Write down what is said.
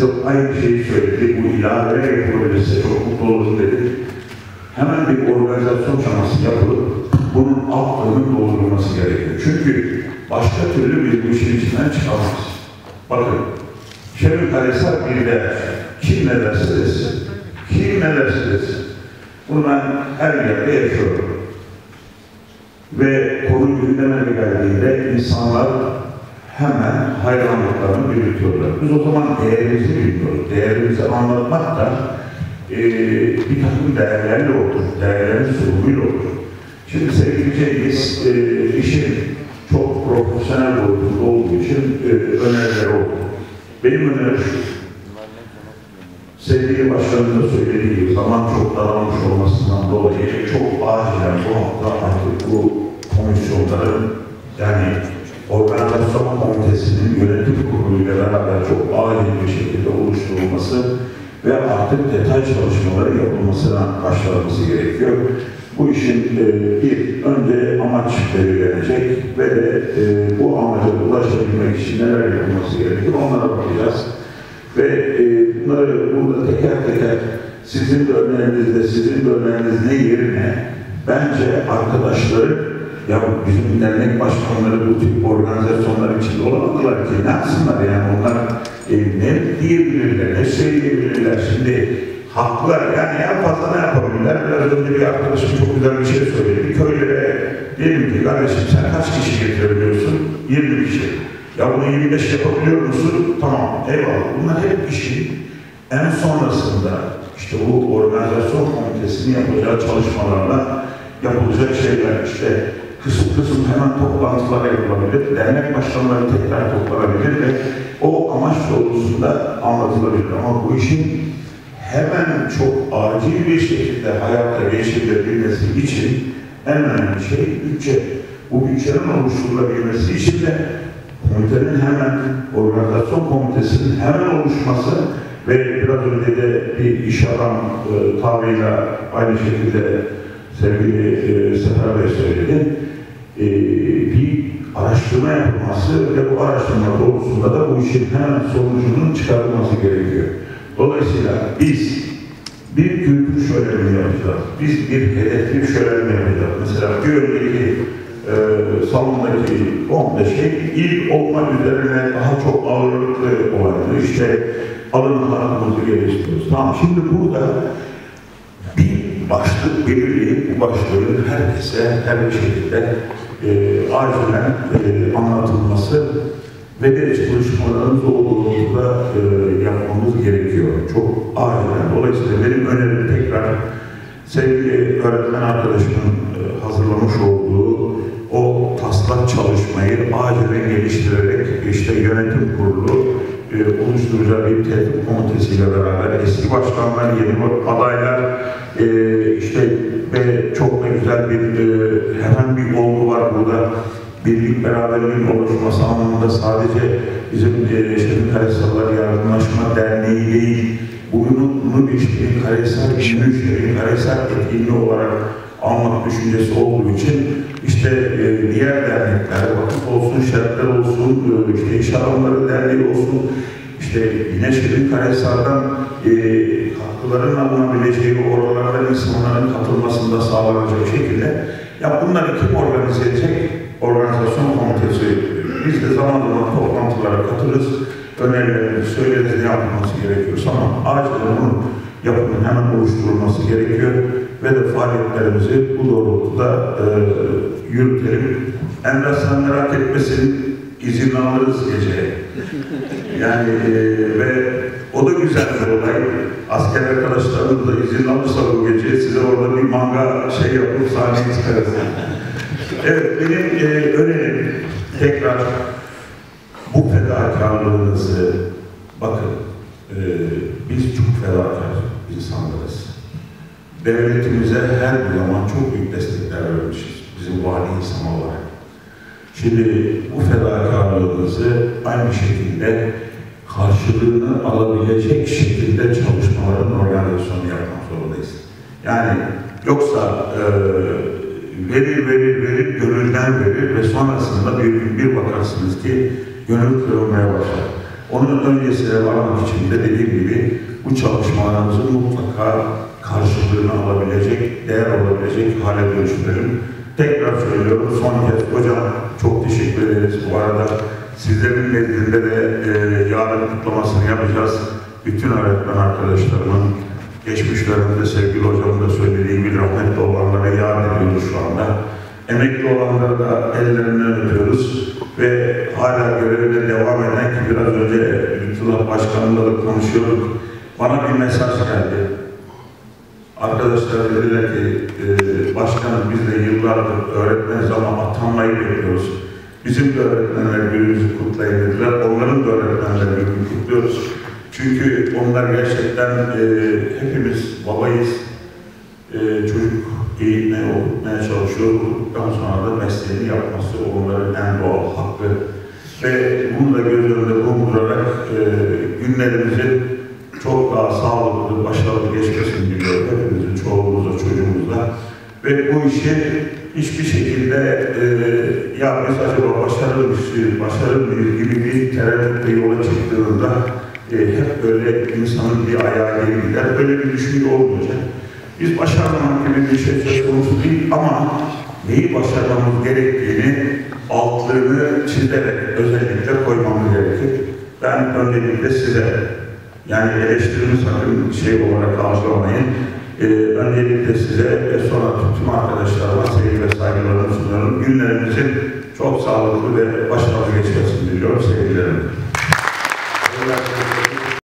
size aynı şeyi söyledi. Bu ilaveler yapılabilirse çok mutlu oluruz dedi. Hemen bir organizasyon şaması yapılıp bunun altlarının doldurulması gerekiyor. Çünkü başka türlü biz bu işin içinden çıkamayız. Bakın, Şevket bir değer. Kim ne derse desin. Kim ne derse desin. Bunu ben her yerde yaşıyorum. Ve konu gündeme geldiğinde insanlar hemen hayranlıklarını belirtiyorlar. Biz o zaman değerimizi bilmiyoruz. Değerimizi anlatmak da bir takım değerlerle olur. Değerlerin sunumuyla olur. Şimdi sevgili Cengiz, işin çok profesyonel boyutunda olduğu için önerileri oldu. Benim önerim şu. Sevgili Başkanım da söylediği gibi zaman çok daralmış olmasından dolayı çok acilen bu hafta artık bu komisyonların yani organizasyon komitesinin yönetim kuruluyla beraber çok acil bir şekilde oluşturulması ve artık detay çalışmaları yapılmasına başlanması gerekiyor. Bu işin önce amaç belirlenecek ve de bu amaca ulaşabilmek için neler yapılması gerekiyor onlara bakacağız. Ve bunları burada teker teker sizin de önerinizde, sizin de öneriniz ne yerine bence arkadaşları ya bizim dernek başkanları bu tip organizasyonlar içinde olamadılar ki ne yapsınlar yani onlar ne diyebilirler, ne söyleyebilirler şimdi haklılar yani en fazla ne yapabilirler? Biraz önce bir arkadaşım çok güzel bir şey söyledi. Köylere diyelim ki kardeşim sen kaç kişi getirebiliyorsun? 20 kişi. Ya bunu 25 yapabiliyor musun? Tamam, eyvallah. Bunlar hep işin en sonrasında işte bu organizasyon komitesinin yapacağı çalışmalarla yapılacak şeyler işte kısım hemen toplantılar yapılabilir, dernek başkanları tekrar toplanabilir ve o amaç doğrultusunda anlatılabilir. Ama bu işin hemen çok acil bir şekilde hayata geçirilebilmesi için en önemli şey bütçe. Bu bütçenin oluşturulabilmesi için de komitenin hemen, organizasyon komitesinin hemen oluşması ve biraz önce de bir iş adam tavrıyla aynı şekilde sevgili Sefer Bey söyledi. Bir araştırma yapılması ve bu araştırma doğrultusunda da bu işin hemen sonucunun çıkarılması gerekiyor. Dolayısıyla biz bir kültür şöleni yapacağız. Biz bir hedefli şöleni yapacağız. Mesela bir önceki salondaki 15 şey il olmak üzerine daha çok ağırlıklı olaydı. İşte alın hakkımızı geliştiriyoruz. Tamam şimdi burada bir başlık belirleyip bu başlığın herkese her bir şekilde acilen anlatılması ve de çalışmalarımız olduğunda yapmamız gerekiyor. Çok acilen. Dolayısıyla benim önerim tekrar sevgili öğretmen arkadaşımın hazırlamış olduğu o taslak çalışmayı acilen geliştirerek işte yönetim kurulu oluşturacağı bir tertip komitesiyle beraber eski başkanlar, yeni adaylar işte ve çok da güzel bir hemen bir olgu var burada. Birlik beraberliğin oluşması anlamında sadece bizim Şehinkarahisarlar Yardımlaşma Derneği değil, bunu bir Şehinkarahisar etkinliği olarak almak düşüncesi olduğu için işte diğer dernekler, vakıf olsun, şartlar olsun, işte iş adamları derneği olsun, işte yine Şehinkarahisar'dan katkıların alınabileceği oralardan insanların katılmasında sağlanacak şekilde ya bunları kim organize edecek? Organizasyon komitesi. Biz de zaman zaman toplantılara katılırız, önerilerimizi söyleriz, ne yapılması gerekiyorsa ama acilen bunun yapımın hemen oluşturulması gerekiyor ve de faaliyetlerimizi bu doğrultuda yürütelim. Emrah sen merak etmesin, izin alırız gece. Yani ve o da güzel bir olay. Asker arkadaşlarımız da izin alırsa bu gece size orada bir manga şey yapıp sahneye çıkarız. Evet, benim önerim tekrar bu fedakarlığınızı bakın biz çok fedakar insanlarız. Devletimize her zaman çok büyük destekler vermişiz. Bizim vali insan olarak. Şimdi bu fedakarlığınızı aynı şekilde karşılığını alabilecek şekilde çalışmaların organizasyonu yapmak zorundayız. Yani yoksa verir, gönülden verir ve sonrasında bir bakarsınız ki gönül kırılmaya başlar. Onun öncesine varmak için de dediğim gibi bu çalışmalarımızın mutlaka karşılığını alabilecek, değer olabilecek hale dönüştürelim. Tekrar söylüyorum, son kez hocam çok teşekkür ederiz. Bu arada sizlerin nezdinde de yarın kutlamasını yapacağız. Bütün öğretmen arkadaşlarımın, geçmiş dönemde sevgili hocamın da söylediği gibi rahmetli olanlara yad ediyoruz şu anda. Emekli olanlara da ellerinden öpüyoruz ve hala görevine devam eden ki biraz önce Lütfullah Başkan'la da konuşuyorduk. Bana bir mesaj geldi. Arkadaşlar dediler ki, başkanım biz de yıllardır öğretmeniz ama atanmayı bekliyoruz. Bizim de öğretmenler günümüzü kutlayın dediler. Onların da öğretmenler gününü kutluyoruz. Çünkü onlar gerçekten hepimiz babayız. Çocuk eğitmeye, okutmaya çalışıyor. Okuduktan sonra da mesleğini yapması onların en doğal hakkı. Ve bunu da göz önünde bulundurarak günlerimizin çok daha sağlıklı, başarılı geçmesini diliyorum. Hepimizin, çoğumuzla, çocuğumuzla. Ve bu işi hiçbir şekilde ya biz acaba başarılı mıyız gibi bir tereddütle yola çıktığında hep böyle insanın bir ayağı geri gider. Böyle bir düşünce olmayacak. Biz başarmamak gibi bir şey söz konusu değil ama neyi başarmamız gerektiğini altlarını çizerek özellikle koymamız gerekir. Ben öncelikle size, yani eleştirimi sakın şey olarak algılamayın. Öncelikle size ve sonra tüm arkadaşlarıma sevgi ve saygılarımı sunuyorum. Günlerimizin çok sağlıklı ve başarılı geçmesini diliyorum sevgilerim.